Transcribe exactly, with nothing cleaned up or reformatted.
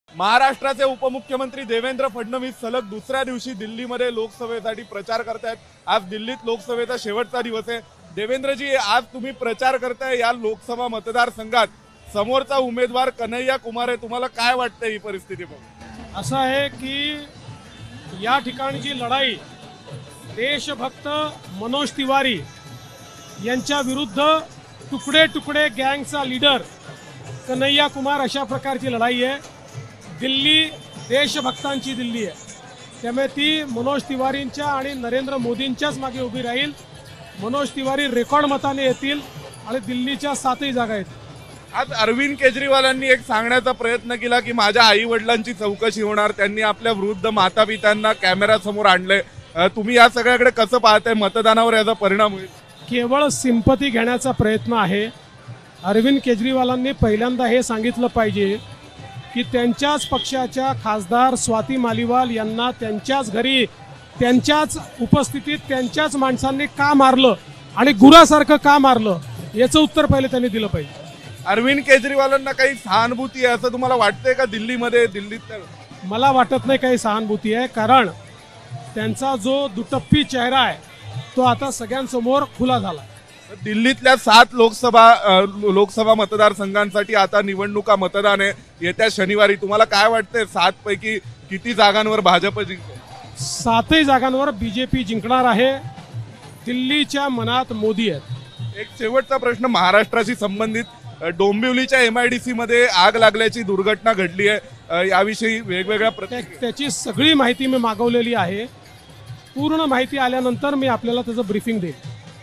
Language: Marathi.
महाराष्ट्राचे उपमुख्यमंत्री देवेंद्र फडणवीस सलग दुसऱ्या दिवशी दिल्लीमध्ये लोकसभेसाठी प्रचार करतायत। आज दिल्लीत लोकसभेचा शेवटचा दिवस आहे। देवेंद्रजी, आज तुम्ही प्रचार करताय या लोकसभा मतदारसंघात, समोरचा उमेदवार कन्हैया कुमार आहे, तुम्हाला काय वाटतं ही परिस्थिती बघून? असं आहे की या ठिकाणची लढाई देशभक्त मनोज तिवारी यांच्या विरुद्ध तुकडे तुकडे गँगचा लीडर कन्हैया कुमार अशा प्रकारची लढाई आहे। दिल्ली देशभक्तांची दिल्ली आहे, त्यामुळे ती मनोज तिवारींच्या आणि नरेंद्र मोदींच्याच मागे उभी राहील। मनोज तिवारी रेकॉर्ड मताने येतील आणि दिल्लीच्या सातही जागा आहेत। आज अरविंद केजरीवालांनी एक सांगण्याचा प्रयत्न केला की माझ्या आई वडिलांची चौकशी होणार, त्यांनी आपल्या वृद्ध माता पित्यांना कॅमेरा समोर आणले। तुम्ही या सगळ्याकडे कसं पाहताय? मतदानावर याचा परिणाम होईल? केवळ सिंपती घेण्याचा प्रयत्न आहे। अरविंद केजरीवालांनी पहिल्यांदा हे सांगितलं पाहिजे की त्यांच्याच पक्षाच्या खासदार स्वाती मालिवाल यांना त्यांच्याच घरी त्यांच्याच उपस्थितीत त्यांच्याच माणसांनी का मारलं आणि गुरासारखं का मारलं, याचं उत्तर पहिले त्यांनी दिलं पाहिजे। अरविंद केजरीवालांना काही सहानुभूती आहे असं तुम्हाला वाटतंय का दिल्लीमध्ये? दिल्लीत मला वाटत नाही काही सहानुभूती आहे, कारण त्यांचा जो दुटप्पी चेहरा आहे तो आता सगळ्यांसमोर खुला झाला। दिल्लीतल्या सात लोकसभा लोकसभा मतदारसंघांसाठी आता निवडणुका मतदान आहे येत्या शनिवारी। तुम्हाला काय वाटतंय, सात पैकी किती जागांवर भाजप जिंकेल? सातही जागांवर बीजेपी जिंकणार आहे। दिल्लीच्या मनात मोदी आहेत। एक शेवटचा प्रश्न महाराष्ट्राशी संबंधित, डोंबिवलीच्या एमआयडीसी मध्ये आग लागल्याची दुर्घटना घडली आहे, याविषयी वेगवेगळ्या प्रतिक्रिया, त्याची सगळी माहिती मी मागवलेली आहे। पूर्ण माहिती आल्यानंतर मी आपल्याला त्याचं ब्रीफिंग देईन।